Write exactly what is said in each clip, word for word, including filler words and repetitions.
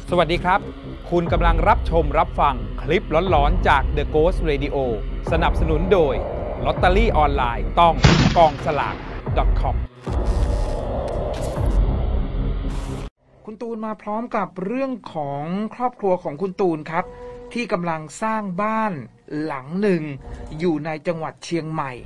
สวัสดีครับคุณกำลังรับชมรับฟังคลิปหลอนๆจาก The Ghost Radio สนับสนุนโดยลอตเตอรี่ออนไลน์ต้องกองสลาก .com คุณตูนมาพร้อมกับเรื่องของครอบครัวของคุณตูนครับที่กำลังสร้างบ้านหลังหนึ่งอยู่ในจังหวัดเชียงใหม่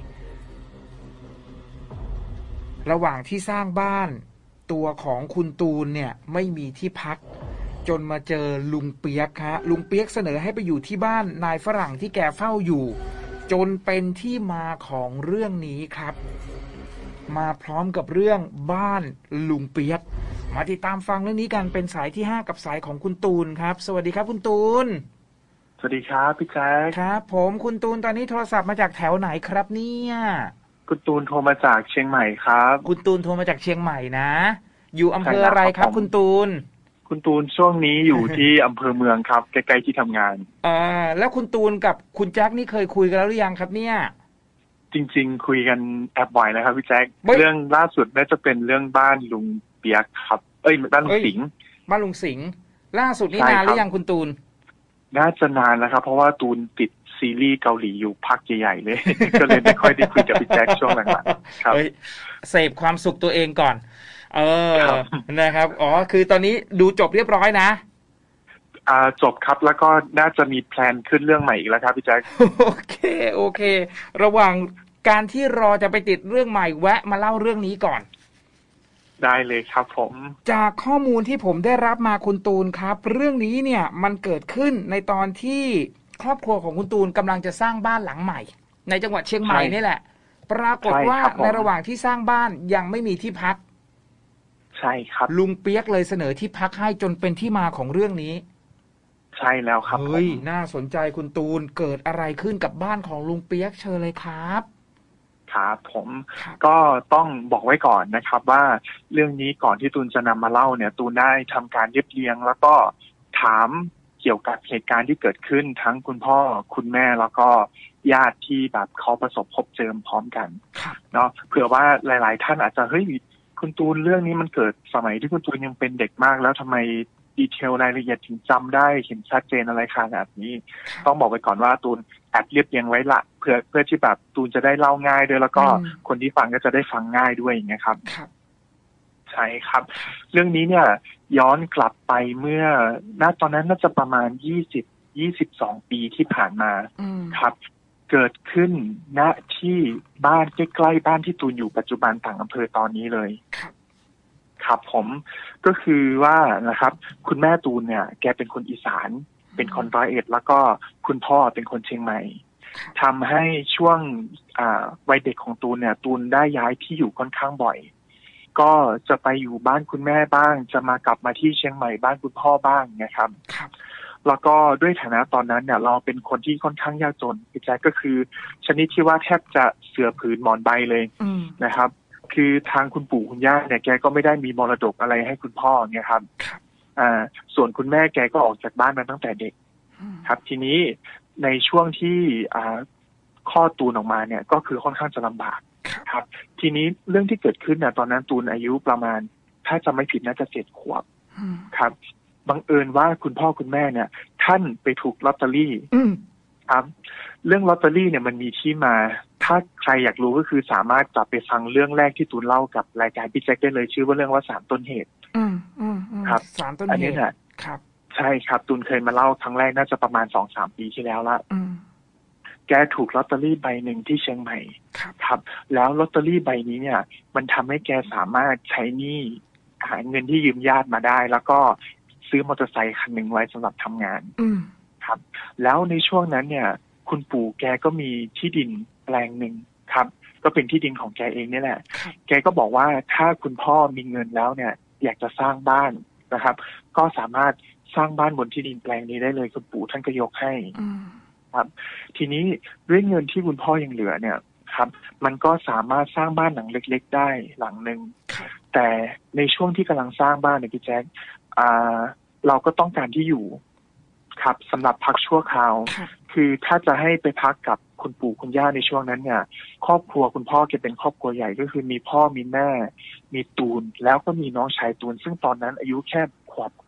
ระหว่างที่สร้างบ้านตัวของคุณตูนเนี่ยไม่มีที่พักจนมาเจอลุงเปียกฮะลุงเปียกเสนอให้ไปอยู่ที่บ้านนายฝรั่งที่แกเฝ้าอยู่จนเป็นที่มาของเรื่องนี้ครับมาพร้อมกับเรื่องบ้านลุงเปียกมาติดตามฟังเรื่องนี้กันเป็นสายที่ห้ากับสายของคุณตูนครับสวัสดีครับคุณตูนสวัสดีครับพี่แจ๊คครับผมคุณตูนตอนนี้โทรศัพท์มาจากแถวไหนครับเนี่ยคุณตูนโทรมาจากเชียงใหม่ครับคุณตูนโทรมาจากเชียงใหม่นะอยู่อำเภออะไรครับคุณตูนคุณตูนช่วงนี้อยู่ที่อำเภอเมืองครับใกล้ๆที่ทำงานอ่าแล้วคุณตูนกับคุณแจ็คนี่เคยคุยกันแล้วหรือยังครับเนี่ยจริงๆคุยกันแอบบ่อยนะครับพี่แจ๊คเรื่องล่าสุดน่าจะเป็นเรื่องบ้านลุงเปียกครับเอ้ยบ้านลุงสิงห์บ้านลุงสิงห์ล่าสุดนี่นานหรือยังคุณตูนน่าจะนานแล้วครับเพราะว่าตูนติดซีรีส์เกาหลีอยู่พักใหญ่ๆเลย ก็เลยไม่ค่อยได้คุยกับพี่แจ๊คช่วงหลังๆครับเสพความสุขตัวเองก่อนเออนะครับอ๋อคือตอนนี้ดูจบเรียบร้อยนะอ่าจบครับแล้วก็น่าจะมีแพลนขึ้นเรื่องใหม่อีกแล้วครับพี่แจ๊คโอเคโอเคระหว่างการที่รอจะไปติดเรื่องใหม่แวะมาเล่าเรื่องนี้ก่อนได้เลยครับผมจากข้อมูลที่ผมได้รับมาคุณตูนครับเรื่องนี้เนี่ยมันเกิดขึ้นในตอนที่ครอบครัวของคุณตูนกำลังจะสร้างบ้านหลังใหม่ในจังหวัดเชียงใหม่นี่แหละปรากฏว่าในระหว่างที่สร้างบ้านยังไม่มีที่พักใช่ครับลุงเปียกเลยเสนอที่พักให้จนเป็นที่มาของเรื่องนี้ใช่แล้วครับเฮ้ยน่าสนใจคุณตูนเกิดอะไรขึ้นกับบ้านของลุงเปียกเชิญเลยครับครับผมก็ต้องบอกไว้ก่อนนะครับว่าเรื่องนี้ก่อนที่ตูนจะนำมาเล่าเนี่ยตูนได้ทำการเรียบเรียงแล้วก็ถามเกี่ยวกับเหตุการณ์ที่เกิดขึ้นทั้งคุณพ่อคุณแม่แล้วก็ญาติที่แบบเขาประสบพบเจอพร้อมกันเนาะเผื่อว่าหลายๆท่านอาจจะเฮ้ยคุณตูนเรื่องนี้มันเกิดสมัยที่คุณตูนยังเป็นเด็กมากแล้วทำไมดีเทลรายละเอียดถึงจำได้เห็นชัดเจนอะไรขนาดนี้ต้องบอกไปก่อนว่าตูนแอบเรียบเรียงไว้ละเพื่อเพื่อที่แบบตูนจะได้เล่าง่ายด้วยแล้วก็คนที่ฟังก็จะได้ฟังง่ายด้วยอย่างเงี้ยครับใช่ครับเรื่องนี้เนี่ยย้อนกลับไปเมื่อณตอนนั้นน่าจะประมาณยี่สิบ ยี่สิบสองปีที่ผ่านมาครับเกิดขึ้นณที่บ้านใกล้ๆบ้านที่ตูนอยู่ปัจจุบันต่างอำเภอตอนนี้เลยครับผมก็คือว่านะครับคุณแม่ตูนเนี่ยแกเป็นคนอีสานเป็นคนร้อยเอ็ดแล้วก็คุณพ่อเป็นคนเชียงใหม่ทำให้ช่วงวัยเด็กของตูนเนี่ยตูนได้ย้ายที่อยู่ค่อนข้างบ่อยก็จะไปอยู่บ้านคุณแม่บ้างจะมากลับมาที่เชียงใหม่บ้านคุณพ่อบ้างนะครับแล้วก็ด้วยฐานะตอนนั้นเนี่ยเราเป็นคนที่ค่อนข้างยากจนพี่แจ๊คก็คือชนิดที่ว่าแทบจะเสื่อผืนหมอนใบเลยนะครับคือทางคุณปู่คุณย่าเนี่ยแกก็ไม่ได้มีมรดกอะไรให้คุณพ่อเนี่ยครับอ่าส่วนคุณแม่แกก็ออกจากบ้านมาตั้งแต่เด็กครับทีนี้ในช่วงที่อ่าข้อตูนออกมาเนี่ยก็คือค่อนข้างจะลำบากครับทีนี้เรื่องที่เกิดขึ้นเนี่ยตอนนั้นตูนอายุประมาณถ้าจำไม่ผิดน่าจะเจ็ดขวบครับบังเอิญว่าคุณพ่อคุณแม่เนี่ยท่านไปถูกลอตเตอรี่ครับเรื่องลอตเตอรี่เนี่ยมันมีที่มาถ้าใครอยากรู้ก็คือสามารถกลับไปฟังเรื่องแรกที่ตูนเล่ากับรายการพี่แจ็คได้เลยชื่อว่าเรื่องว่าสามต้นเหตุครับสามต้นเหตุอันนี้เนี่ยครับใช่ครับตูนเคยมาเล่าครั้งแรกน่าจะประมาณสองสามปีที่แล้วละแกถูกลอตเตอรี่ใบหนึ่งที่เชียงใหม่ครับแล้วลอตเตอรี่ใบนี้เนี่ยมันทำให้แกสามารถใช้หนี้หาเงินที่ยืมญาติมาได้แล้วก็ซื้อมอเตอร์ไซค์คันหนึ่งไว้สำหรับทำงานครับแล้วในช่วงนั้นเนี่ยคุณปู่แกก็มีที่ดินแปลงหนึ่งครับก็เป็นที่ดินของแกเองนี่แหละแกก็บอกว่าถ้าคุณพ่อมีเงินแล้วเนี่ยอยากจะสร้างบ้านนะครับก็สามารถสร้างบ้านบนที่ดินแปลงนี้ได้เลยคุณปู่ท่านก็ยกให้ครับทีนี้ด้วยเงินที่คุณพ่อยังเหลือเนี่ยครับมันก็สามารถสร้างบ้านหลังเล็กๆได้หลังหนึ่งแต่ในช่วงที่กำลังสร้างบ้านเนี่ยพี่แจ๊คอ่าเราก็ต้องการที่อยู่ครับสำหรับพักชั่วคราวคือถ้าจะให้ไปพักกับคุณปู่คุณย่าในช่วงนั้นเนี่ยครอบครัวคุณพ่อแกเป็นครอบครัวใหญ่ก็คือมีพ่อมีแม่มีตูนแล้วก็มีน้องชายตูนซึ่งตอนนั้นอายุแค่ขวบ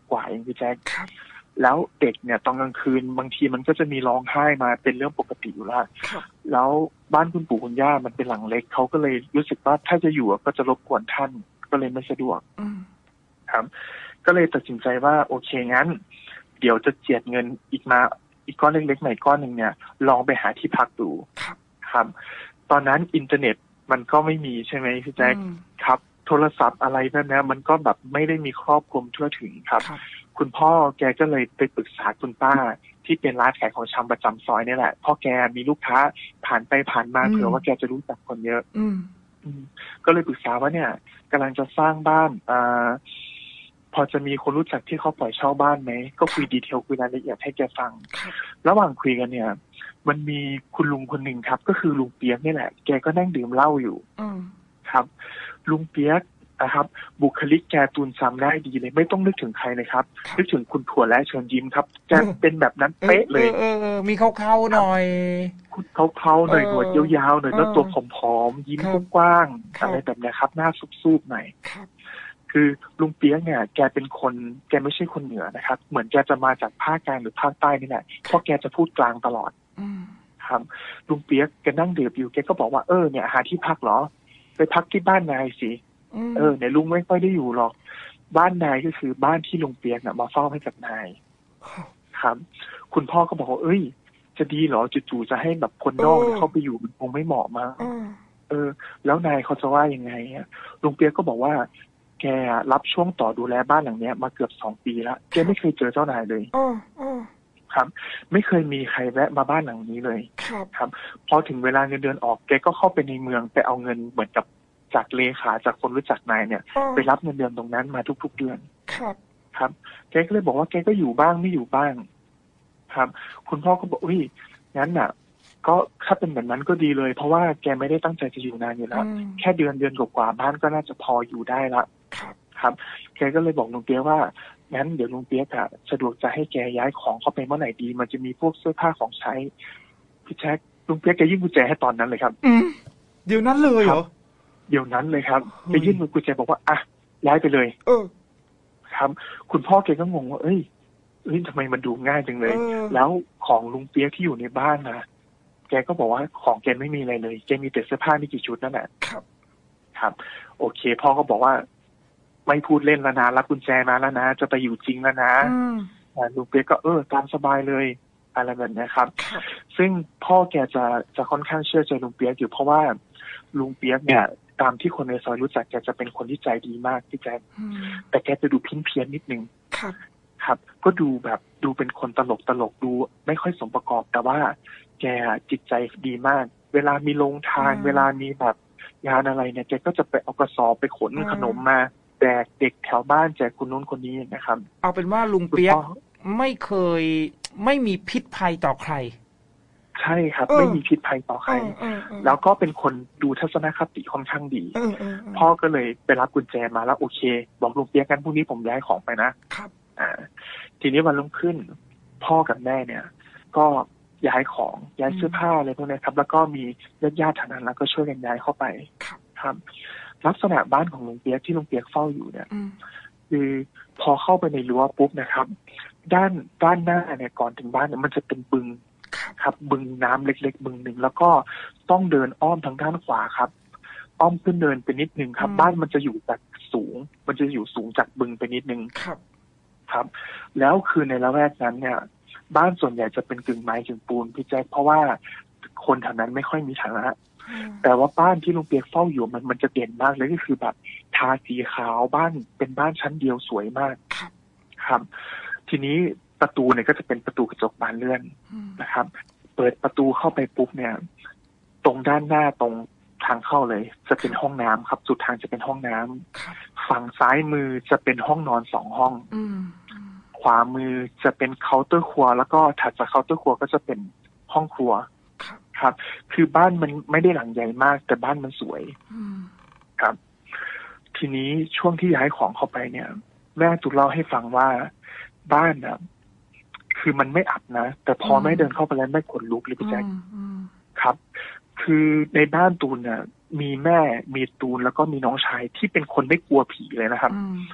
กว่าเองพี่แจ๊คแล้วเด็กเนี่ยตอนกลางคืนบางทีมันก็จะมีร้องไห้มาเป็นเรื่องปกติอยู่แล้วแล้วบ้านคุณปู่คุณย่ามันเป็นหลังเล็กเขาก็เลยรู้สึกว่าถ้าจะอยู่ก็จะรบกวนท่านก็เลยไม่สะดวกครับก็เลยตัดสินใจว่าโอเคงั้นเดี๋ยวจะเจียดเงินอีกมาอีกก้อนเล็กๆใหม่ก้อนหนึ่งเนี่ยลองไปหาที่พักดูครับตอนนั้นอินเทอร์เน็ตมันก็ไม่มีใช่ไหมพี่แจ๊คครับโทรศัพท์อะไรนั่นนะมันก็แบบไม่ได้มีครอบคลุมทั่วถึงครับคุณพ่อแกก็เลยไปปรึกษาคุณป้าที่เป็นร้านขายของชำประจำซอยนี่แหละพ่อแกมีลูกค้าผ่านไปผ่านมาเผื่อว่าแกจะรู้จักคนเยอะก็เลยปรึกษาว่าเนี่ยกำลังจะสร้างบ้านอ่าพอจะมีคนรู้จักที่เขาปล่อยเช่าบ้านไหมก็คุยดีเทลคุยรายละเอียดให้แกฟังระหว่างคุยกันเนี่ยมันมีคุณลุงคนหนึ่งครับก็คือลุงเปียกนี่แหละแกก็นั่งดื่มเหล้าอยู่ครับลุงเปียกนะครับบุคลิกแกตูนซ้ำได้ดีเลยไม่ต้องนึกถึงใครเลยครับนึกถึงคุณถั่วและเชิญยิ้มครับแกเป็นแบบนั้นเป๊ะเลยเออมีเข้าๆหน่อยเข้าๆหน่อยหนวดยาวๆหน่อยแล้วตัวผอมๆยิ้มกว้างๆอะไรแบบนี้ครับหน้าซุบๆหน่อยคือลุงเปี๊ยกเนี่ยแกเป็นคนแกไม่ใช่คนเหนือนะครับเหมือนแกจะมาจากภาคกลางหรือภาคใต้นี่แหละเพราะแกจะพูดกลางตลอดครับลุงเปี๊ยกแกนั่งดื่มอยู่แกก็บอกว่าเออเนี่ยหาที่พักเหรอไปพักที่บ้านนายสิเออเนี่ยลุงไม่ค่อยได้อยู่หรอกบ้านนายก็คือบ้านที่ลุงเปี๊ยกน่ะมาเฝ้าให้กับนายครับคุณพ่อก็บอกว่าเอ้ยจะดีเหรอจู่ๆจะให้แบบคนนอกเข้าไปอยู่มันคงไม่เหมาะมากเออแล้วนายเขาจะว่ายังไงอ่ะลุงเปี๊ยกก็บอกว่าแกรับช่วงต่อดูแลบ้านหลังนี้มาเกือบสองปีแล้วแกไม่เคยเจอเจ้านายเลยครับไม่เคยมีใครแวะมาบ้านหลังนี้เลยครับพอถึงเวลาเงินเดือนออกแกก็เข้าไปในเมืองไปเอาเงินเหมือนกับจากเลขาจากคนรู้จักนายเนี่ยไปรับเงินเดือนตรงนั้นมาทุกๆเดือนครับครับแกก็เลยบอกว่าแกก็อยู่บ้างไม่อยู่บ้างครับคุณพ่อก็บอกอุ้ยงั้นน่ะก็ถ้าเป็นแบบนั้นก็ดีเลยเพราะว่าแกไม่ได้ตั้งใจจะอยู่นานอยู่แล้วแค่เดือนเดือนกว่าๆบ้านก็น่าจะพออยู่ได้ละครับแกก็เลยบอกลุงเปี๊ยกว่างั้นเดี๋ยวลุงเปี๊ยกอะสะดวกจะให้แกย้ายของเข้าไปเมื่อไหร่ดีมันจะมีพวกเสื้อผ้าของใช้พี่แจ๊คลุงเปี๊ยกแกยื่นกุญแจให้ตอนนั้นเลยครับเดี๋ยวนั้นเลยเหรอเดี๋ยวนั้นเลยครับไปยื่นมือกุญแจบอกว่าอ่ะย้ายไปเลยเออครับคุณพ่อแกก็งงว่าเอ้ยเอ้ยทำไมมันดูง่ายจังเลยแล้วของลุงเปี๊ยกที่อยู่ในบ้านนะแกก็บอกว่าของแกไม่มีอะไรเลยแกมีแต่เสื้อผ้าไม่กี่ชุดนั่นแหละครับครับโอเคพ่อก็บอกว่าไม่พูดเล่นแล้วนะรับกุญแจมาแล้วนะจะไปอยู่จริงแล้วนะลุงเปี๊ยกก็เออตามสบายเลยอะไรแบบนี้ครับซึ่งพ่อแกจะจะค่อนข้างเชื่อใจลุงเปี๊ยกอยู่เพราะว่าลุงเปี๊ยกเนี่ยตามที่คนในซอยรู้จักแกจะเป็นคนที่ใจดีมากพี่แจ๊คแต่แกจะดูพิ้นเพี้ยนนิดนึงครับครับก็ดูแบบดูเป็นคนตลกตลกดูไม่ค่อยสมประกอบแต่ว่าแกจิตใจดีมากเวลามีโรงทานเวลามีแบบงานอะไรเนี่ยแกก็จะไปเอากระสอบไปขนขนมมาแจกเด็กแถวบ้านแจกคนนู้นคนนี้นะครับเอาเป็นว่าลุงเปี๊ยกไม่เคยไม่มีพิษภัยต่อใครใช่ครับไม่มีพิษภัยต่อใครแล้วก็เป็นคนดูทัศนคติค่อนข้างดีพ่อก็เลยไปรับกุญแจมาแล้วโอเคบอกลุงเปี๊ยกกันพรุ่งนี้ผมย้ายของไปนะครับอ่าทีนี้วันรุ่งขึ้นพ่อกับแม่เนี่ยก็ย้ายของย้ายเสื้อผ้าอะไรพวกนี้ครับแล้วก็มีญาติญาติทางนั้นแล้วก็ช่วยกันย้ายเข้าไปครับลักษณะบ้านของลุงเปี๊ยกที่ลุงเปี๊ยกเฝ้าอยู่เนี่ยคือพอเข้าไปในรั้วปุ๊บนะครับด้านด้านหน้าเนี่ยก่อนถึงบ้านเนี่ยมันจะเป็นบึงครับบึงน้ำเล็กๆบึงหนึ่งแล้วก็ต้องเดินอ้อมทางด้านขวาครับอ้อมขึ้นเดินไปนิดนึงครับบ้านมันจะอยู่จากสูงมันจะอยู่สูงจากบึงไปนิดนึงครับครับแล้วคือในละแวกนั้นเนี่ยบ้านส่วนใหญ่จะเป็นกึ่งไม้กึ่งปูนพี่แจ๊คเพราะว่าคนแถวนั้นไม่ค่อยมีฐานะแต่ว่าบ้านที่ลุงเปียกเฝ้าอยู่มันมันจะเด่นมากเลยก็คือแบบทาสีขาวบ้านเป็นบ้านชั้นเดียวสวยมากครับทีนี้ประตูเนี่ยก็จะเป็นประตูกระจกบานเลื่อนนะครับเปิดประตูเข้าไปปุ๊บเนี่ยตรงด้านหน้าตรงทางเข้าเลยจะเป็นห้องน้ำครับสุดทางจะเป็นห้องน้ำฝั่งซ้ายมือจะเป็นห้องนอนสองห้องขวามือจะเป็นเคาน์เตอร์ครัวแล้วก็ถัดจากเคาน์เตอร์ครัวก็จะเป็นห้องครัวครับคือบ้านมันไม่ได้หลังใหญ่มากแต่บ้านมันสวยครับทีนี้ช่วงที่ย้ายของเข้าไปเนี่ยแม่ตูเล่าให้ฟังว่าบ้านอ่ะคือมันไม่อับนะแต่พอแม่เดินเข้าไปแล้วแม่ขนลุกเลยพี่แจ๊คครับคือในบ้านตูนเนี่ยมีแม่มีตูนแล้วก็มีน้องชายที่เป็นคนไม่กลัวผีเลยนะครับ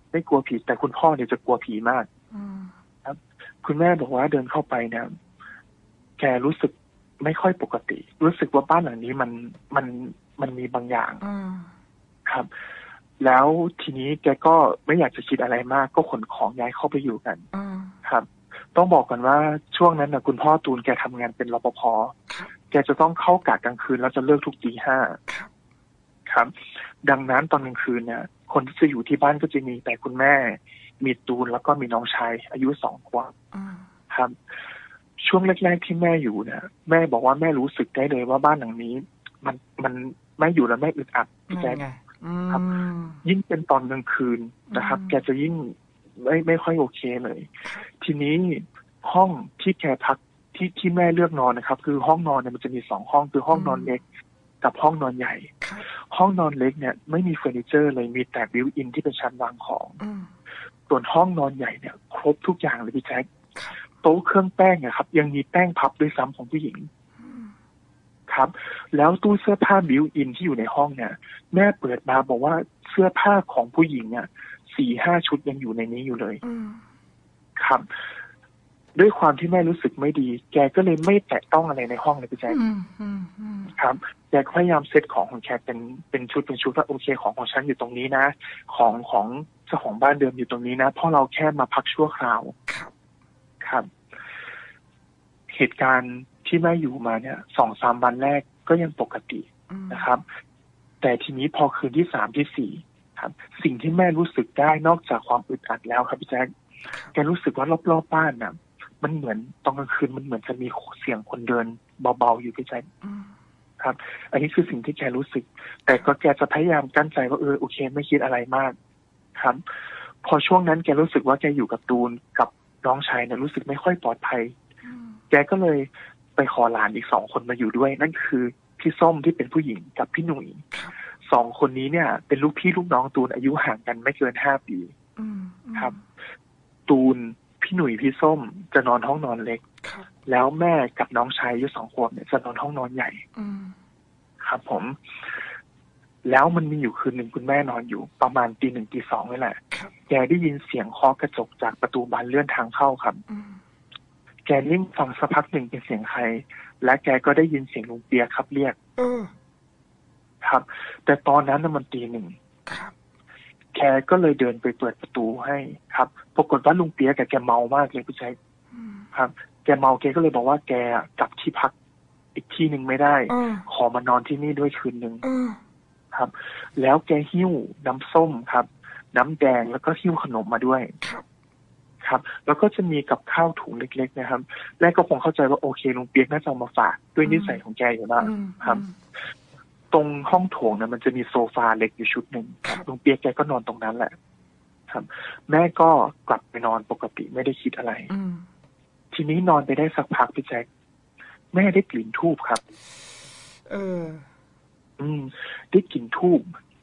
ไม่กลัวผีแต่คุณพ่อเนี่ยจะกลัวผีมากครับคุณแม่บอกว่าเดินเข้าไปเนี่ยแกรู้สึกไม่ค่อยปกติรู้สึกว่าบ้านหลังนี้มันมันมันมีบางอย่างครับแล้วทีนี้แกก็ไม่อยากจะคิดอะไรมากก็ขนของย้ายเข้าไปอยู่กันครับต้องบอกกันว่าช่วงนั้นนะคุณพ่อตูนแกทำงานเป็นรปภแกจะต้องเข้ากะกลางคืนแล้วจะเลิกทุกตีห้าครับดังนั้นตอนกลางคืนเนี่ยคนที่จะอยู่ที่บ้านก็จะมีแต่คุณแม่มีตูนแล้วก็มีน้องชายอายุสองขวบครับช่วงแรกๆที่แม่อยู่เนี่ยแม่บอกว่าแม่รู้สึกได้เลยว่าบ้านหลังนี้มันมันแม่อยู่แล้วแม่อึดอัดพี่แจ๊คครับยิ่งเป็นตอนกลางคืนนะครับแกจะยิ่งไม่ไม่ค่อยโอเคเลยทีนี้ห้องที่แกพักที่ที่แม่เลือกนอนนะครับคือห้องนอนเนี่ยมันจะมีสองห้องคือห้องนอนเล็กกับห้องนอนใหญ่ห้องนอนเล็กเนี่ยไม่มีเฟอร์นิเจอร์เลยมีแต่บิวอินที่เป็นชั้นวางของส่วนห้องนอนใหญ่เนี่ยครบทุกอย่างเลยพี่แจ๊คโต๊ะเครื่องแป้งเนี่ยครับยังมีแป้งพับด้วยซ้ำของผู้หญิงครับแล้วตู้เสื้อผ้าบิวอินที่อยู่ในห้องเนี่ยแม่เปิดมาบอกว่าเสื้อผ้าของผู้หญิงเนี่ยสี่ห้าชุดยังอยู่ในนี้อยู่เลยครับด้วยความที่แม่รู้สึกไม่ดีแกก็เลยไม่แตะต้องอะไรในห้องเลยพี่แจ๊คครับแกพยายามเซตของของแกเป็นเป็นชุดเป็นชุดว่าโอเคของของฉันอยู่ตรงนี้นะของของเจ้าของบ้านเดิมอยู่ตรงนี้นะเพราะเราแค่มาพักชั่วคราวครับเหตุการณ์ที่แม่อยู่มาเนี่ยสองสามวันแรกก็ยังปกตินะครับแต่ทีนี้พอคืนที่สามที่สี่ครับสิ่งที่แม่รู้สึกได้นอกจากความอึดอัดแล้วครับพี่แจ๊คแกรู้สึกว่ารอบๆบ้านน่ะมันเหมือนตอนกลางคืนมันเหมือนจะมีเสียงคนเดินเบาๆอยู่พี่แจ๊คครับอันนี้คือสิ่งที่แกรู้สึกแต่ก็แกจะพยายามกั้นใจว่าเออโอเคไม่คิดอะไรมากครับพอช่วงนั้นแกรู้สึกว่าแกอยู่กับตูนกับน้องชายเนี่ยรู้สึกไม่ค่อยปลอดภัยแกก็เลยไปขอหลานอีกสองคนมาอยู่ด้วยนั่นคือพี่ส้มที่เป็นผู้หญิงกับพี่หนุ่ยสองคนนี้เนี่ยเป็นลูกพี่ลูกน้องตูนอายุห่างกันไม่เกินห้าปีครับตูนพี่หนุ่ยพี่ส้มจะนอนห้องนอนเล็กแล้วแม่กับน้องชายอายุสองขวบเนี่ยจะนอนห้องนอนใหญ่ครับผมแล้วมันมีอยู่คืนหนึ่งคุณแม่นอนอยู่ประมาณตีหนึ่งตีสองนี่แหละแกได้ยินเสียงเคาะกระจกจากประตูบานเลื่อนทางเข้าครับแกนิ่งฟังสักพักหนึ่งเป็นเสียงใครและแกก็ได้ยินเสียงลุงเปียกครับเรียกครับแต่ตอนนั้นน่ะมันตีหนึ่งแกก็เลยเดินไปเปิดประตูให้ครับปรากฏว่าลุงเปียกแกแกเมามากเลยพี่ชายครับแกเมาแกก็เลยบอกว่าแกกลับที่พักอีกที่หนึ่งไม่ได้ขอมานอนที่นี่ด้วยคืนหนึ่งครับแล้วแกหิ้วน้ำส้มครับน้ำแดงแล้วก็หิ้วขนมมาด้วยครับแล้วก็จะมีกับข้าวถุงเล็กๆนะครับแรกก็คงเข้าใจว่าโอเคลุงเปียกน่าจะเอามาฝากด้วยนิสัยของแกอยู่แล้วครับตรงห้องโถงนะมันจะมีโซฟาเล็กอยู่ชุดหนึ่งลุงเปียกแกก็นอนตรงนั้นแหละครับแม่ก็กลับไปนอนปกติไม่ได้คิดอะไรทีนี้นอนไปได้สักพักพี่แจ๊คแม่ได้กลิ่นธูปครับเอออืมได้กลิ่นธูป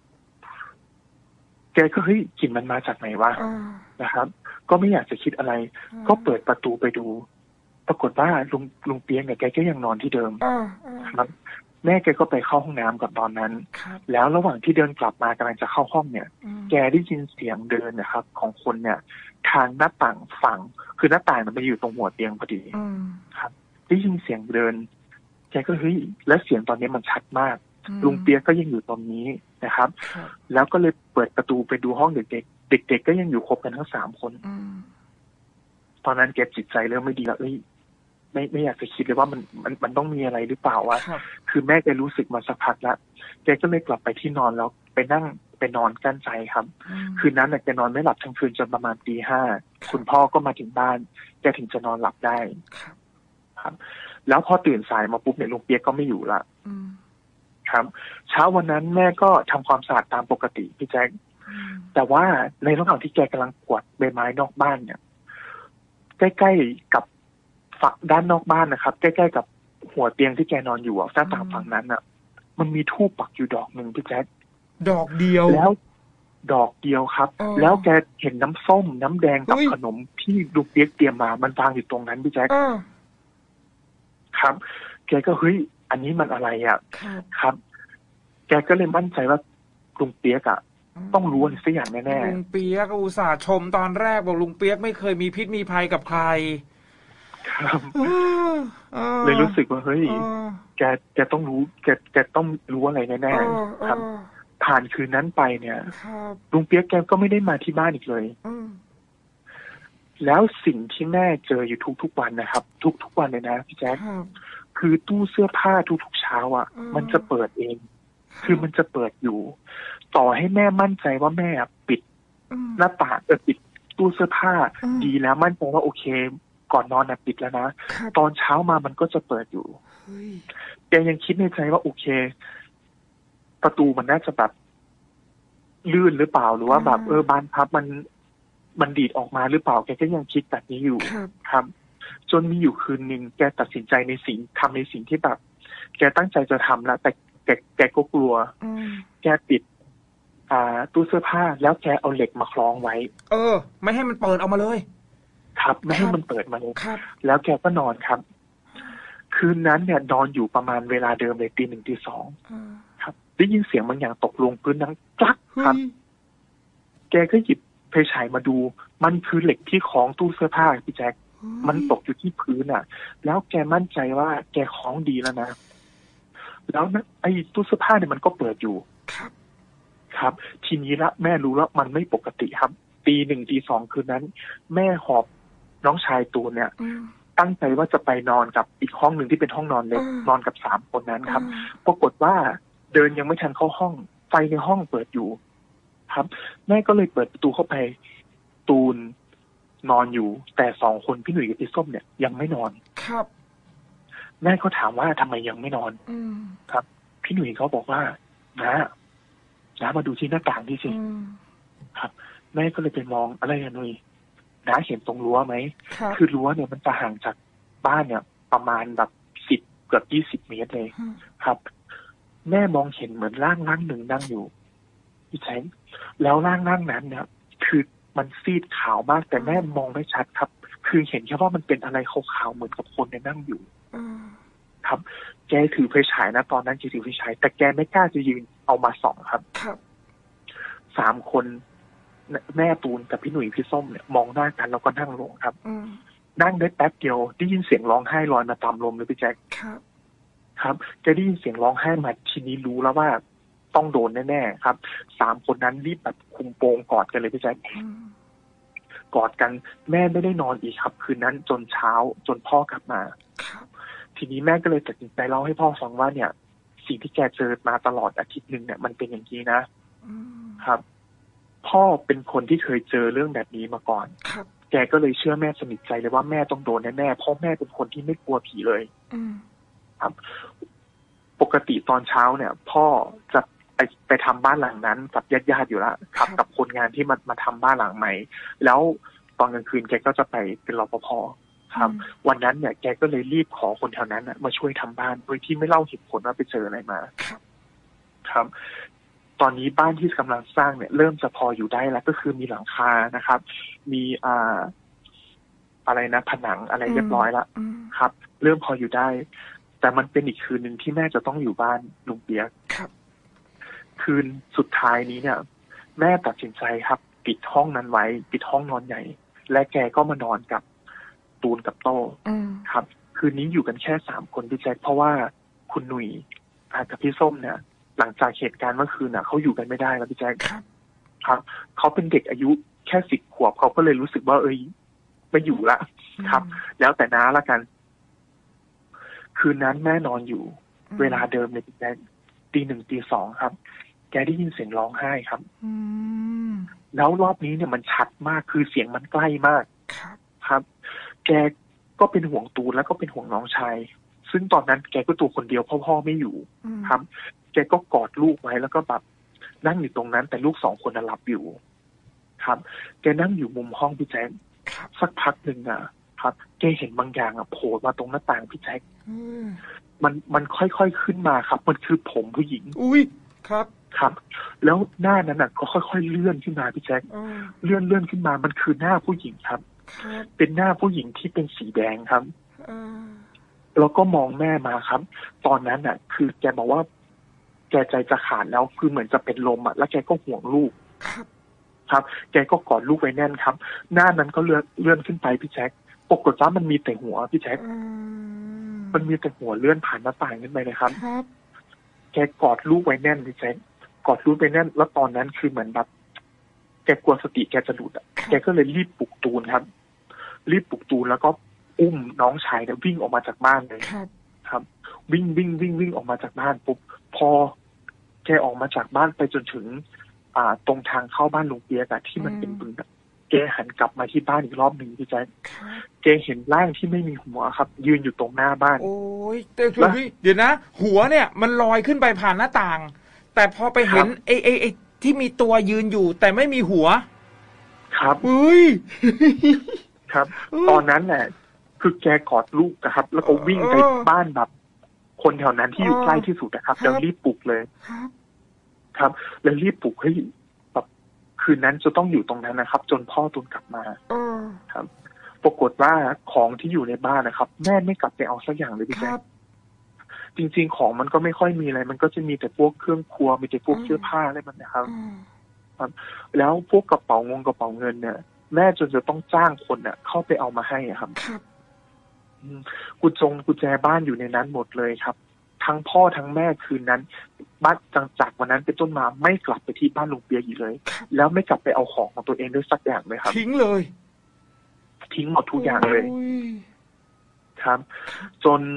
แกก็เฮ้ยกลิ่นมันมาจากไหนวะนะครับก็ไม่อยากจะคิดอะไรก็เปิดประตูไปดูปรากฏว่าลุงลุงเปียกเนี่ยแกก็ยังนอนที่เดิมครับแม่แกก็ไปเข้าห้องน้ำกับตอนนั้นแล้วระหว่างที่เดินกลับมากำลังจะเข้าห้องเนี่ยแกได้ยินเสียงเดินนะครับของคนเนี่ยทางหน้าต่างฝั่งคือหน้าต่างมันไปอยู่ตรงหัวเตียงพอดีครับได้ยินเสียงเดินแกก็เฮ้ยและเสียงตอนนี้มันชัดมากลุงเปียกก็ยังอยู่ตรงนี้นะครับแล้วก็เลยเปิดประตูไปดูห้องเด็กๆเด็กๆก็ยังอยู่ครบกันทั้งสามคนตอนนั้นแกจิตใจเริ่มไม่ดีแล้วเอ้ยไม่ไม่อยากจะคิดเลยว่ามันมันมันต้องมีอะไรหรือเปล่าวะคือแม่แกรู้สึกมาสักพักแล้วแกก็เลยกลับไปที่นอนแล้วไปนั่งไปนอนกั้นใจครับคืนนั้นแกนอนไม่หลับทั้งคืนจนประมาณตีห้าคุณพ่อก็มาถึงบ้านแกถึงจะนอนหลับได้ครับแล้วพอตื่นสายมาปุ๊บเนี่ยลุงเปียกก็ไม่อยู่ละครับเช้าวันนั้นแม่ก็ทำความสะอาดตามปกติพี่แจ๊คแต่ว่าในระหว่างที่แกกำลังกวาดใบไม้นอกบ้านเนี่ยใกล้ๆกับฝั่งด้านนอกบ้านนะครับใกล้ๆกับหัวเตียงที่แกนอนอยู่อ่ะหน้าต่างฝั่งนั้นอ่ะมันมีธูปปักอยู่ดอกหนึ่งพี่แจ๊คดอกเดียวแล้วดอกเดียวครับแล้วแกเห็นน้ำส้มน้ำแดงกับขนมที่ลุงเปียกเตรียมมามันวางอยู่ตรงนั้นพี่แจ๊คครับแกก็เฮ้ยอันนี้มันอะไรอ่ะครับแกก็เลยมั่นใจว่าลุงเปียกอ่ะต้องรู้อะไรสักอย่างแน่ๆลุงเปียกอุตส่าห์ชมตอนแรกบอกลุงเปียกไม่เคยมีพิษมีภัยกับใครครับเลยรู้สึกว่าเฮ้ยแกแกต้องรู้แกแกต้องรู้อะไรแน่ๆครับผ่านคืนนั้นไปเนี่ยลุงเปียกแกก็ไม่ได้มาที่บ้านอีกเลยแล้วสิ่งที่แม่เจออยู่ทุกๆวันนะครับทุกๆวันเลยนะพี่แจ๊คคือตู้เสื้อผ้าทุกๆเช้าอ่ะมันจะเปิดเองคือมันจะเปิดอยู่ต่อให้แม่มั่นใจว่าแม่ปิดหน้าต่างเออปิดตู้เสื้อผ้าดีแล้วมั่นใจว่าโอเคก่อนนอนนะปิดแล้วนะตอนเช้ามามันก็จะเปิดอยู่แกยังคิดในใจว่าโอเคประตูมันน่าจะแบบลื่นหรือเปล่าหรือว่าแบบเออบานพับมันมันดีดออกมาหรือเปล่าแกก็ยังคิดแบบนี้อยู่ครับจนมีอยู่คืนหนึ่งแกตัดสินใจในสิ่งทำในสิ่งที่แบบแกตั้งใจจะทำแล้วแต่แกแกก็กลัวแกปิดอ่าตู้เสื้อผ้าแล้วแกเอาเหล็กมาคล้องไว้เออไม่ให้มันเปิดออกมาเลยครับไม่ให้มันเปิดมาเลยแล้วแกก็นอนครับคืนนั้นเนี่ยนอนอยู่ประมาณเวลาเดิมเลยตีหนึ่งตีสองครับได้ยินเสียงบางอย่างตกลงพื้นดังจักครับแกก็หยิบไฟฉายมาดูมันคือเหล็กที่คล้องตู้เสื้อผ้าพี่แจ๊คมันตกอยู่ที่พื้นอ่ะแล้วแกมั่นใจว่าแกคล้องดีแล้วนะแล้วนะไอ้ตู้เสื้อผ้าเนี่ยมันก็เปิดอยู่ครับครับทีนี้ละแม่รู้แล้วมันไม่ปกติครับตีหนึ่งตีสองคืนนั้นแม่หอบน้องชายตูนเนี่ยตั้งใจว่าจะไปนอนกับอีกห้องหนึ่งที่เป็นห้องนอนเล็กนอนกับสามคนนั้นครับปรากฏว่าเดินยังไม่ทันเข้าห้องไฟในห้องเปิดอยู่ครับแม่ก็เลยเปิดประตูเข้าไปตูนนอนอยู่แต่สองคนพี่หนุ่ยกับพี่ส้มเนี่ยยังไม่นอนครับแม่ก็ถามว่าทำไมยังไม่นอนครับพี่หนุ่ยเขาบอกว่าน้าน้ามาดูที่หน้าต่างดิสิครับแม่ก็เลยไปมองอะไรอะหนุ่ยน้าเห็นตรงรั้วไหมคือรั้วเนี่ยมันจะห่างจากบ้านเนี่ยประมาณแบบสิบเกือบยี่สิบเมตรเลยครับแม่มองเห็นเหมือนร่างร่างหนึ่งนั่งอยู่พี่แจ๊คแล้วร่างร่างนั้นเนี่ยคือมันซีดขาวมากแต่แม่มองไม่ชัดครับคือเห็นแค่ว่ามันเป็นอะไรขาวๆเหมือนกับคนเนี่ยนั่งอยู่ครับแกถือไฟฉายนะตอนนั้นแกถือไฟฉายแต่แกไม่กล้าจะยืนเอามาส่องครับสามคนแม่ตูนกับพี่หนุ่ยพี่ส้มเนี่ยมองหน้ากันแล้วก็นั่งลงครับนั่งได้แป๊บเดียวได้ยินเสียงร้องไห้ลอยมาตามลมเลยพี่แจ๊คครับครับแกได้ยินเสียงร้องไห้มาทีนี้รู้แล้วว่าต้องโดนแน่ๆครับสามคนนั้นรีบแบบคุมโปงกอดกันเลยพี่แจ๊คกอดกันแม่ไม่ได้นอนอีกครับคืนนั้นจนเช้าจนพ่อกลับมาทีนี้แม่ก็เลยตัดสินใจเล่าให้พ่อฟังว่าเนี่ยสิ่งที่แกเจอมาตลอดอาทิตย์หนึ่งเนี่ยมันเป็นอย่างนี้นะครับพ่อเป็นคนที่เคยเจอเรื่องแบบนี้มาก่อนแกก็เลยเชื่อแม่สนิทใจเลยว่าแม่ต้องโดนแน่ๆเพราะแม่เป็นคนที่ไม่กลัวผีเลยครับปกติตอนเช้าเนี่ยพ่อจะไปไปทำบ้านหลังนั้นกับญาติๆอยู่แล้วครับกับคนงานที่มามาทำบ้านหลังใหม่แล้วตอนกลางคืนแกก็จะไปเป็นรปภครับวันนั้นเนี่ยแกก็เลยรีบขอคนแถวนั้นนะมาช่วยทำบ้านโดยที่ไม่เล่าเหตุผลว่าไปเจออะไรมาครับตอนนี้บ้านที่กำลังสร้างเนี่ยเริ่มจะพออยู่ได้แล้วก็คือมีหลังคานะครับมีอ่าอะไรนะผนังอะไรเรียบร้อยแล้วครับเริ่มพออยู่ได้แต่มันเป็นอีกคืนหนึ่งที่แม่จะต้องอยู่บ้านลุงเปียกคืนสุดท้ายนี้เนี่ยแม่ตัดสินใจครับปิดห้องนั้นไว้ปิดห้องนอนใหญ่และแกก็มานอนกับตูนกับโต้ครับคืนนี้อยู่กันแค่สามคนพี่แจ๊คเพราะว่าคุณหนุ่ยกับพี่ส้มเนี่ยหลังจากเหตุการณ์เมื่อคืนน่ะเขาอยู่กันไม่ได้แล้วพี่แจ๊คครับเขาเป็นเด็กอายุแค่สิบขวบเขาก็เลยรู้สึกว่าเอ้ยไม่อยู่ละครับแล้วแต่น้าละกันคืนนั้นแม่นอนอยู่เวลาเดิมเลยพี่แจ๊คตีหนึ่งตีสองครับแกได้ยินเสียงร้องไห้ครับแล้วรอบนี้เนี่ยมันชัดมากคือเสียงมันใกล้มากครับแกก็เป็นห่วงตูนแล้วก็เป็นห่วงน้องชายซึ่งตอนนั้นแกก็ตัวคนเดียวพ่อพ่อไม่อยู่ครับแกก็กอดลูกไว้แล้วก็แบบนั่งอยู่ตรงนั้นแต่ลูกสองคนน่ะหลับอยู่ครับแกนั่งอยู่มุมห้องพี่แจ๊คสักพักหนึ่งอ่ะครับแกเห็นบางอย่างอ่ะโผล่มาตรงหน้าต่างพี่แจ๊คมันมันค่อยๆขึ้นมาครับมันคือผมผู้หญิงอุ้ยครับครับแล้วหน้านั้นอ่ะก็ค่อยๆเลื่อนขึ้นมาพี่แจ๊คเลื่อนเลื่อนขึ้นมามันคือหน้าผู้หญิงครับเป็นหน้าผู้หญิงที่เป็นสีแดงครับแล้วก็มองแม่มาครับตอนนั้นอ่ะคือแกบอกว่าแกใจจะขาดแล้วคือเหมือนจะเป็นลมอ่ะแล้วแกก็ห่วงลูกครับครับ แกก็กอดลูกไว้แน่นครับ หน้านั้นก็เลื่อนเลื่อนขึ้นไปพี่แจ็คปรากฏว่ามันมีแต่หัวพี่แจ็คมันมีแต่หัวเลื่อนผ่านหน้าต่างขึ้นไปเลยครับครับแกกอดลูกไว้แน่นพี่แจ็คกอดลูกไว้แน่นแล้วตอนนั้นคือเหมือนแบบแกกลัวสติแกจะหลุดอ่ะแกก็เลยรีบปลุกตูนครับรีบปลุกตูนแล้วก็อุ้มน้องชายเนี่ยวิ่งออกมาจากบ้านเลยครับครับวิ่งวิ่งวิ่งวิ่งออกมาจากบ้านปุ๊บพอแกออกมาจากบ้านไปจนถึงอ่าตรงทางเข้าบ้านลุงเปียกอะที่มันเป็นบึงอะแกหันกลับมาที่บ้านอีกรอบหนึ่งพี่แจ๊คแกเห็นร่างที่ไม่มีหัวครับยืนอยู่ตรงหน้าบ้านโอ้ยแต่คือเดี๋ยวนะหัวเนี่ยมันลอยขึ้นไปผ่านหน้าต่างแต่พอไปเห็นไอ้ไอ้ไอ้ที่มีตัวยืนอยู่แต่ไม่มีหัวครับเฮ้ยครับ ตอนนั้นแหละคือแกกอดลูกนะครับ แล้วก็วิ่งไปบ้านแบบคนแถวนั้นที่อยู่ใกล้ที่สุดนะครับแล้วรีบปลุกเลยครับแล้วรีบปลุกให้แบบคืนนั้นจะต้องอยู่ตรงนั้นนะครับ จนพ่อตูนกลับมาครับปรากฏว่าของที่อยู่ในบ้านนะครับแม่ไม่กลับไปเอาสักอย่างเลยพี่แจ๊คจริงๆของมันก็ไม่ค่อยมีอะไรมันก็จะมีแต่พวกเครื่องครัวมีแต่พวกเสื้อผ้าอะไรมันนะครับครับแล้วพวกกระเป๋างงกระเป๋าเงินเนี่ยแม่จนจะต้องจ้างคนเนี่ยเข้าไปเอามาให้ครับกุญจงกุญแจบ้านอยู่ในนั้นหมดเลยครับทั้งพ่อทั้งแม่คืนนั้นบ้านจังจากวันนั้นเป็นต้นมาไม่กลับไปที่บ้านลุงเปียกอีกเลยแล้วไม่กลับไปเอาของของตัวเองด้วยสักอย่างเลยครับทิ้งเลยทิ้งหมดทุกอย่างเลยครับจน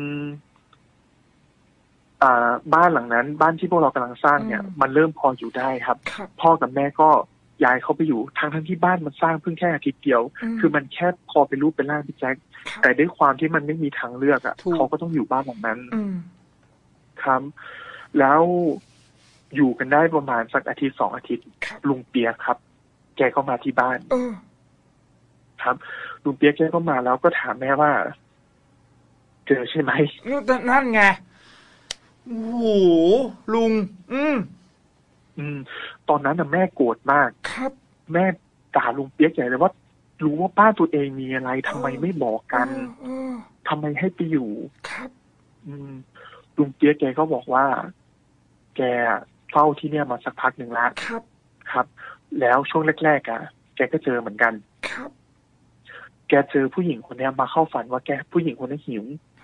อ่าบ้านหลังนั้นบ้านที่พวกเรากำลังสร้างเนี่ยมันเริ่มพออยู่ได้ครับพ่อกับแม่ก็ย้ายเขาไปอยู่ทั้งทั้งที่บ้านมันสร้างเพิ่งแค่อาทิตย์เดียวคือมันแค่พอเป็นรูปเป็นร่างพี่แจ๊คแต่ด้วยความที่มันไม่มีทางเลือกอ่ะเขาก็ต้องอยู่บ้านหลังนั้นครับแล้วอยู่กันได้ประมาณสักอาทิตย์สองอาทิตย์ลุงเปียกครับแกก็มาที่บ้านครับลุงเปียกแกก็มาแล้วก็ถามแม่ว่าเจอใช่ไหมนั่นไงโอ้โหลุงอืมอืมตอนนั้นน่ะแม่โกรธมากครับแม่ด่าลุงเปียกใหญ่เลยว่ารู้ว่าป้าตัวเองมีอะไรทำไมไม่บอกกันทำไมให้ไปอยู่ครับอืมลุงเปียกแกก็บอกว่าแกเฝ้าที่เนี่ยมาสักพักหนึ่งแล้วครับครับแล้วช่วงแรกๆอ่ะแกก็เจอเหมือนกันครับแกเจอผู้หญิงคนนี้มาเข้าฝันว่าแกผู้หญิงคนนี้หิว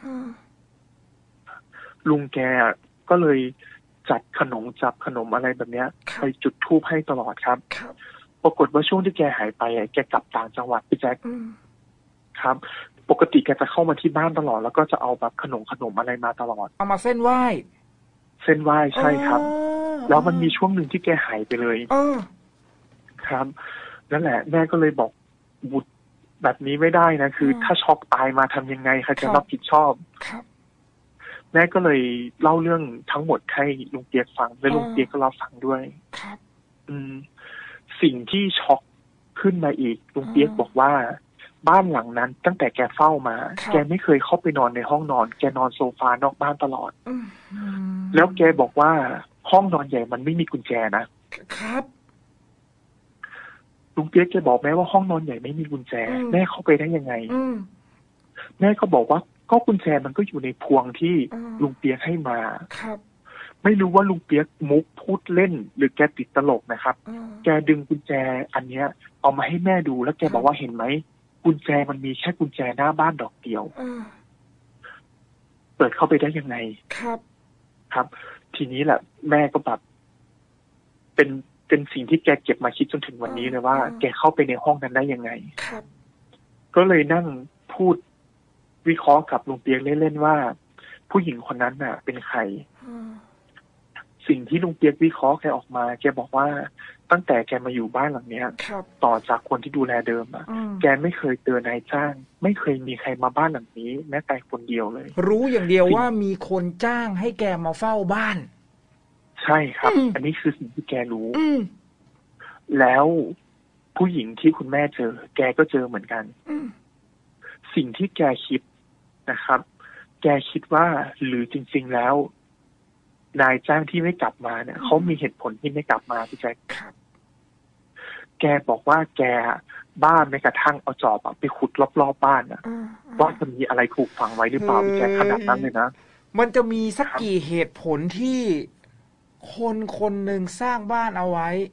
ลุงแกก็เลยจัดขนมจับขนมอะไรแบบเนี้ยไปจุดธูปให้ตลอดครับปรากฏว่าช่วงที่แกหายไปแกกลับต่างจังหวัดพี่แจ๊คครับปกติแกจะเข้ามาที่บ้านตลอดแล้วก็จะเอาแบบขนมขนมอะไรมาตลอดเอามาเส้นไหว้เส้นไหว้ใช่ครับแล้วมันมีช่วงหนึ่งที่แกหายไปเลยครับนั่นแหละแม่ก็เลยบอกบุตรแบบนี้ไม่ได้นะคือถ้าช็อกตายมาทำยังไงใครจะรับผิดชอบแม่ก็เลยเล่าเรื่องทั้งหมดให้ลุงเปียกฟังและลุงเปียกก็รับฟังด้วยอืมสิ่งที่ช็อกขึ้นมาอีกลุงเปียกบอกว่าบ้านหลังนั้นตั้งแต่แกเฝ้ามาแกไม่เคยเข้าไปนอนในห้องนอนแกนอนโซฟานอกบ้านตลอดแล้วแกบอกว่าห้องนอนใหญ่มันไม่มีกุญแจนะครับลุงเปียกแกบอกแม่ว่าห้องนอนใหญ่ไม่มีกุญแจแม่เข้าไปได้ยังไงแม่ก็บอกว่าก็กุญแจมันก็อยู่ในพวงที่ลุงเปียกให้มาครับไม่รู้ว่าลุงเปียกมุกพูดเล่นหรือแกติดตลกนะครับแกดึงกุญแจอันเนี้ยเอามาให้แม่ดูแล้วแกบอกว่าเห็นไหมกุญแจมันมีแค่กุญแจหน้าบ้านดอกเดียวเปิดเข้าไปได้ยังไงครับครับทีนี้แหละแม่ก็แบบเป็นเป็นสิ่งที่แกเก็บมาคิดจนถึงวันนี้เลยว่าแกเข้าไปในห้องนั้นได้ยังไงครับก็เลยนั่งพูดวิเคราะห์กับลุงเปียกเล่นๆว่าผู้หญิงคนนั้นน่ะเป็นใครสิ่งที่ลุงเปียกวิเคราะห์แกออกมาแกบอกว่าตั้งแต่แกมาอยู่บ้านหลังเนี้ยต่อจากคนที่ดูแลเดิมอ่ะแกไม่เคยเจอนายจ้างไม่เคยมีใครมาบ้านหลังนี้แม้แต่คนเดียวเลยรู้อย่างเดียวว่ามีคนจ้างให้แกมาเฝ้าบ้านใช่ครับอันนี้คือสิ่งที่แกรู้แล้วผู้หญิงที่คุณแม่เจอแกก็เจอเหมือนกันสิ่งที่แกคิดนะครับแกคิดว่าหรือจริงๆแล้วนายจ้างที่ไม่กลับมาเนี่ยเขามีเหตุผลที่ไม่กลับมาพี่แจ๊คแกบอกว่าแกบ้านแม้กระทั่งเอาจอบไปขุดรอบๆบ้านนะว่าจะมีอะไรถูกฝังไว้หรือเปล่าพี่แจ๊คขนาดนั้นเลยนะมันจะมีสักกี่เหตุผลที่คนคนหนึ่งสร้างบ้านเอาไว้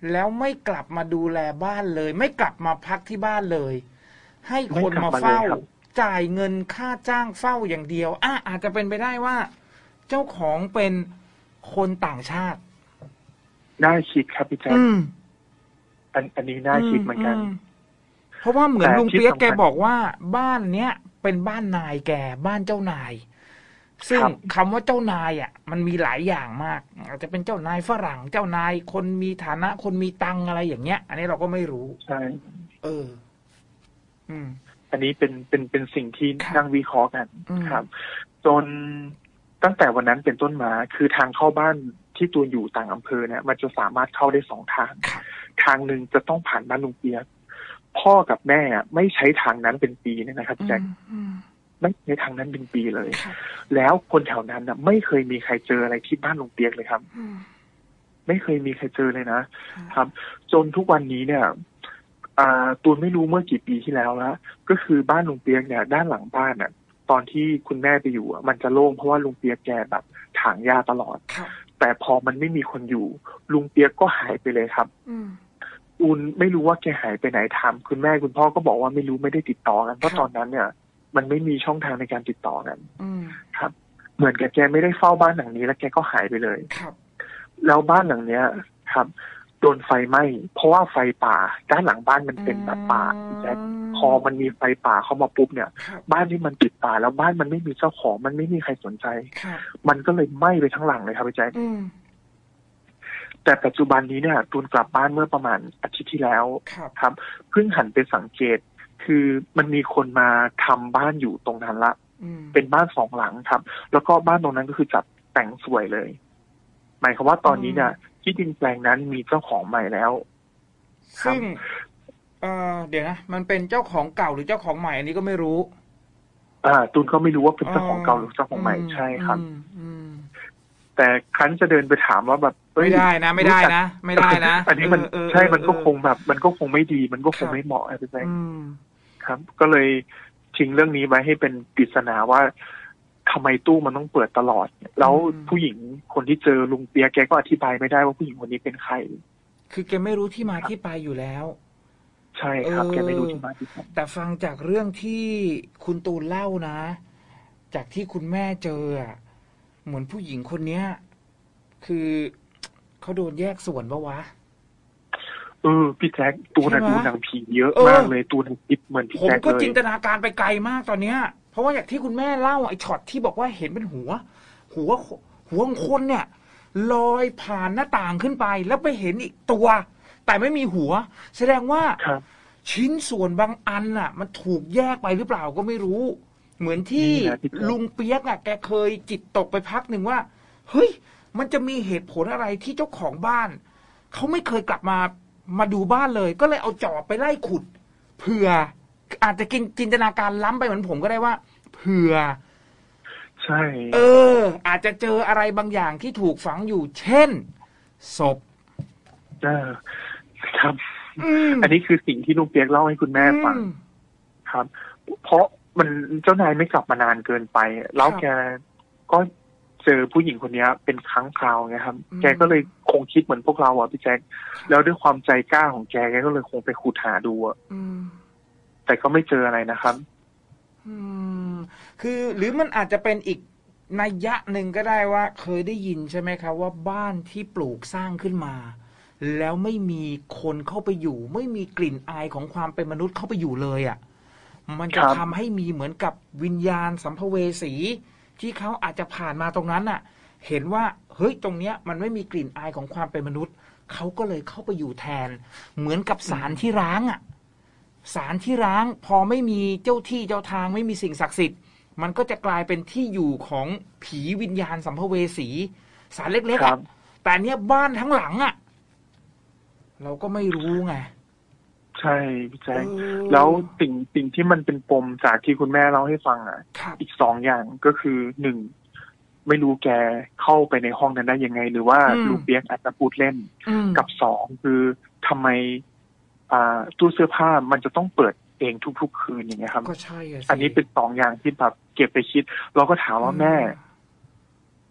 แล้วไม่กลับมาดูแลบ้านเลย ไม่กลับมาพักที่บ้านเลย ให้คนมาเฝ้าจ่ายเงินค่าจ้างเฝ้าอย่างเดียวอ่ะอาจจะเป็นไปได้ว่า เจ้าของเป็นคนต่างชาติน่าคิดครับพี่แจ๊คอันอันนี้น่าคิดเหมือนกันเพราะว่าเหมือนลุงเปียกแกบอกว่าบ้านเนี้ยเป็นบ้านนายแกบ้านเจ้านายซึ่งคำว่าเจ้านายอ่ะมันมีหลายอย่างมากอาจจะเป็นเจ้านายฝรั่งเจ้านายคนมีฐานะคนมีตังอะไรอย่างเงี้ยอันนี้เราก็ไม่รู้ใช่เอออืมอันนี้เป็นเป็นเป็นสิ่งที่นั่งวิเคราะห์กันครับจนตั้งแต่วันนั้นเป็นต้นมาคือทางเข้าบ้านที่ตูนอยู่ต่างอำเภอเนี่ยมันจะสามารถเข้าได้สองทางทางหนึ่งจะต้องผ่านบ้านลุงเปียกพ่อกับแม่ไม่ใช้ทางนั้นเป็นปีเนี่ยนะครับแจ็คไม่ใช้ทางนั้นเป็นปีเลยแล้วคนแถวนั้นนะไม่เคยมีใครเจออะไรที่บ้านลุงเปียกเลยครับไม่เคยมีใครเจอเลยนะครับจนทุกวันนี้เนี่ยตูนไม่รู้เมื่อกี่ปีที่แล้วแล้วก็คือบ้านลุงเปียกเนี่ยด้านหลังบ้านน่ะตอนที่คุณแม่ไปอยู่มันจะโล่งเพราะว่าลุงเปียกแกแบบถางหญ้าตลอดแต่พอมันไม่มีคนอยู่ลุงเปียกก็หายไปเลยครับอุนไม่รู้ว่าแกหายไปไหนถามคุณแม่คุณพ่อก็บอกว่าไม่รู้ไม่ได้ติดต่อกันเพราะตอนนั้นเนี่ยมันไม่มีช่องทางในการติดต่อกันครับ เหมือนกับแกไม่ได้เฝ้าบ้านหลังนี้แล้วแกก็หายไปเลยครับแล้วบ้านหลังเนี้ยครับโดนไฟไหม้เพราะว่าไฟป่าด้านหลังบ้านมันเป็นแบบป่าแจ๊คพอมันมีไฟป่าเข้ามาปุ๊บเนี่ยบ้านที่มันติดป่าแล้วบ้านมันไม่มีเจ้าของมันไม่มีใครสนใจมันก็เลยไหม้ไปทั้งหลังเลยครับพี่แจ๊คแต่ปัจจุบันนี้เนี่ยตูนกลับบ้านเมื่อประมาณอาทิตย์ที่แล้วครับเพิ่งหันไปสังเกตคือมันมีคนมาทำบ้านอยู่ตรงนั้นละเป็นบ้านสองหลังครับแล้วก็บ้านตรงนั้นก็คือจัดแต่งสวยเลยหมายความว่าตอนนี้เนี่ยที่ดินแปลงนั้นมีเจ้าของใหม่แล้วซึ่งเอ่อเดี๋ยวนะมันเป็นเจ้าของเก่าหรือเจ้าของใหม่อันนี้ก็ไม่รู้อ่าตูนก็ไม่รู้ว่าเป็นเจ้าของเก่าหรือเจ้าของใหม่ใช่ครับแต่ครั้นจะเดินไปถามว่าแบบไม่ได้นะไม่ได้นะไม่ได้นะอันนี้มันใช่มันก็คงแบบมันก็คงไม่ดีมันก็คงไม่เหมาะอะไรแบบนี้ครับก็เลยทิ้งเรื่องนี้ไว้ให้เป็นปริศนาว่าทำไมตู้มันต้องเปิดตลอดแล้วผู้หญิงคนที่เจอลุงเปียแกก็อธิบายไม่ได้ว่าผู้หญิงคนนี้เป็นใครคือแกไม่รู้ที่มาที่ไปอยู่แล้วใช่ครับแกไม่รู้ที่มาที่ไปแต่ฟังจากเรื่องที่คุณตูนเล่านะจากที่คุณแม่เจออ่ะเหมือนผู้หญิงคนเนี้ยคือเขาโดนแยกส่วนปะวะเออพี่แจ๊คตูนดูหนังผีเยอะมากเลยตูนคิดเหมือนพี่แจ๊คเลยผมก็จินตนาการไปไกลมากตอนเนี้ยเพราะว่าอย่างที่คุณแม่เล่าไอ้ช็อตที่บอกว่าเห็นเป็นหัวหัวหัวของคนเนี่ยลอยผ่านหน้าต่างขึ้นไปแล้วไปเห็นอีกตัวแต่ไม่มีหัวแสดงว่าชิ้นส่วนบางอันน่ะมันถูกแยกไปหรือเปล่าก็ไม่รู้เหมือนที่ลุงเปียกอ่ะแกเคยจิตตกไปพักหนึ่งว่าเฮ้ยมันจะมีเหตุผลอะไรที่เจ้าของบ้านเขาไม่เคยกลับมามาดูบ้านเลยก็เลยเอาจอบไปไล่ขุดเผื่ออาจจะกินจินตนาการล้ำไปเหมือนผมก็ได้ว่าเผื่อใช่เอออาจจะเจออะไรบางอย่างที่ถูกฝังอยู่เช่นศพเออครับอันนี้คือสิ่งที่ลุงเปียกเล่าให้คุณแม่ฟังครับเพราะมันเจ้านายไม่กลับมานานเกินไปแล้วแกก็เจอผู้หญิงคนนี้เป็นครั้งคราวไงครับแกก็เลยคงคิดเหมือนพวกเราอ่ะพี่แจ๊คแล้วด้วยความใจกล้าของแกแกก็เลยคงไปขุดหาดูอ่ะแต่ก็ไม่เจออะไรนะครับอืมคือหรือมันอาจจะเป็นอีกนัยยะหนึ่งก็ได้ว่าเคยได้ยินใช่ไหมครับว่าบ้านที่ปลูกสร้างขึ้นมาแล้วไม่มีคนเข้าไปอยู่ไม่มีกลิ่นอายของความเป็นมนุษย์เข้าไปอยู่เลยอ่ะมันจะทำให้มีเหมือนกับวิญญาณสัมภเวสีที่เขาอาจจะผ่านมาตรงนั้นน่ะเห็นว่าเฮ้ยตรงเนี้ยมันไม่มีกลิ่นอายของความเป็นมนุษย์เขาก็เลยเข้าไปอยู่แทนเหมือนกับศาลที่ร้างอ่ะศาลที่ร้างพอไม่มีเจ้าที่เจ้าทางไม่มีสิ่งศักดิ์สิทธิ์มันก็จะกลายเป็นที่อยู่ของผีวิญญาณสัมภเวสีศาลเล็กๆอ่ะแต่เนี้ยบ้านทั้งหลังอ่ะเราก็ไม่รู้ไงใช่พี่แจ๊คแล้วสิ่งสิ่งที่มันเป็นปมจากที่คุณแม่เล่าให้ฟังอ่ะอีกสองอย่างก็คือหนึ่งไม่รู้แกเข้าไปในห้องนั้นได้ยังไงหรือว่าลุงเปียกอาจจะพูดเล่นกับสองคือทำไมอ่าตู้เสื้อผ้ามันจะต้องเปิดเองทุกๆคืนอย่างเงี้ยครับก็ใช่อันนี้เป็นสองอย่างที่แบบเก็บไปคิดเราก็ถามว่าแม่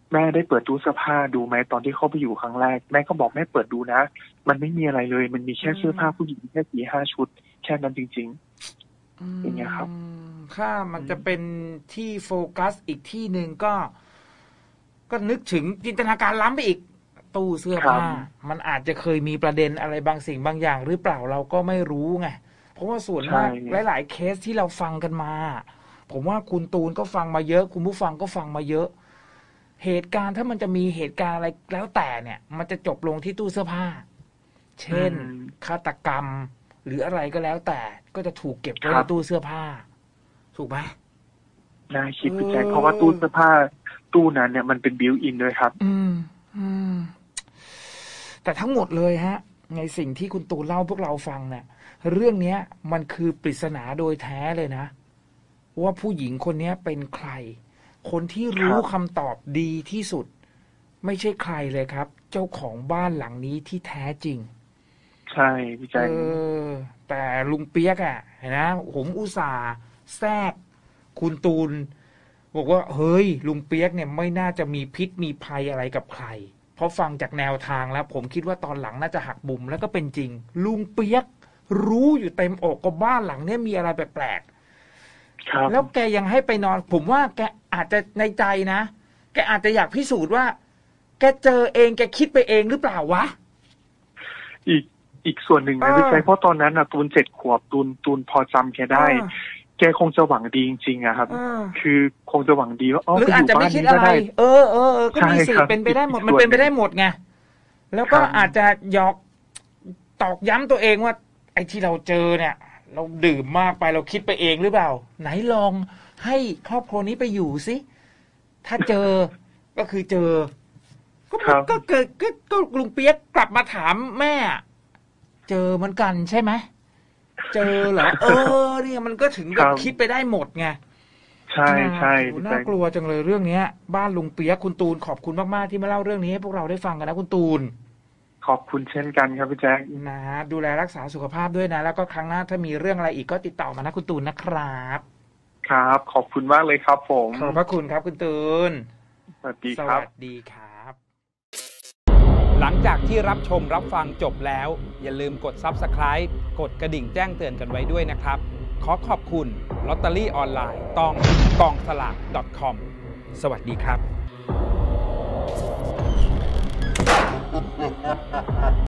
แม่ได้เปิดตู้เสื้อผ้าดูไหมตอนที่เข้าไปอยู่ครั้งแรกแม่ก็บอกแม่เปิดดูนะมันไม่มีอะไรเลยมันมีแค่เสื้อผ้าผู้หญิงแค่สี่ห้าชุดแค่นั้นจริงๆอย่างเงี้ยครับถ้ามันจะเป็นที่โฟกัสอีกที่หนึ่งก็ ก็นึกถึงจินตนาการล้ำไปอีกตู้เสื้อผ้ามันอาจจะเคยมีประเด็นอะไรบางสิ่งบางอย่างหรือเปล่าเราก็ไม่รู้ไงเพราะว่าส่วนมากหลายๆเคสที่เราฟังกันมาผมว่าคุณตูนก็ฟังมาเยอะคุณผู้ฟังก็ฟังมาเยอะเหตุการณ์ถ้ามันจะมีเหตุการณ์อะไรแล้วแต่เนี่ยมันจะจบลงที่ตู้เสื้อผ้าเช่นฆาตกรรมหรืออะไรก็แล้วแต่ก็จะถูกเก็บไว้ในตู้เสื้อผ้าถูกไหมน่าคิดพี่แจ๊คเพราะว่าตู้เสื้อผ้าตู้นั้นเนี่ยมันเป็นบิวอินด้วยครับอืมอืมแต่ทั้งหมดเลยฮะในสิ่งที่คุณตูนเล่าพวกเราฟังเนี่ยเรื่องเนี้ยมันคือปริศนาโดยแท้เลยนะว่าผู้หญิงคนนี้เป็นใครคนที่รู้คำตอบดีที่สุดไม่ใช่ใครเลยครับเจ้าของบ้านหลังนี้ที่แท้จริงใช่พี่แจ๊คเออแต่ลุงเปียกอ่ะเห็นนะผมอุตส่าห์แทรกคุณตูนบอกว่าเฮ้ยลุงเปียกเนี่ยไม่น่าจะมีพิษมีภัยอะไรกับใครเพราะฟังจากแนวทางแล้วผมคิดว่าตอนหลังน่าจะหักมุมแล้วก็เป็นจริงลุงเปียกรู้อยู่เต็มอกกับบ้านหลังนี้มีอะไรแปลกๆแล้วแกยังให้ไปนอนผมว่าแกอาจจะในใจนะแกอาจจะอยากพิสูจน์ว่าแกเจอเองแกคิดไปเองหรือเปล่าวะอีกอีกส่วนหนึ่งนะพี่ชายเพราะตอนนั้นน่ะตูนเจ็ดขวบตูนตูนพอจำแกได้แกคงจะหวังดีจริงๆอะครับคือคงจะหวังดีว่าอ๋อหรืออาจจะไม่คิดอะไรเออเออก็มีสิทธิ์เป็นไปได้หมดมันเป็นไปได้หมดไงแล้วก็อาจจะหยอกตอกย้ำตัวเองว่าไอ้ที่เราเจอเนี่ยเราดื่มมากไปเราคิดไปเองหรือเปล่าไหนลองให้ครอบครัวนี้ไปอยู่สิถ้าเจอก็คือเจอก็ก็เกิดก็ก็ลุงเปียกกลับมาถามแม่เจอเหมือนกันใช่ไหมเจอเหรอเออเนี่ยมันก็ถึงกับคิดไปได้หมดไงใช่ใช่น่ากลัวจังเลยเรื่องนี้บ้านลุงเปียกคุณตูนขอบคุณมากๆที่มาเล่าเรื่องนี้ให้พวกเราได้ฟังกันนะคุณตูนขอบคุณเช่นกันครับพี่แจ๊คนะดูแลรักษาสุขภาพด้วยนะแล้วก็ครั้งหน้าถ้ามีเรื่องอะไรอีกก็ติดต่อมานะคุณตูนนะครับครับขอบคุณมากเลยครับผมขอบพระคุณครับคุณตูนสวัสดีครับสวัสดีครับหลังจากที่รับชมรับฟังจบแล้วอย่าลืมกด ซับสไครบ์ กดกระดิ่งแจ้งเตือนกันไว้ด้วยนะครับขอขอบคุณลอตเตอรี่ออนไลน์ตองกองสลาก .com สวัสดีครับ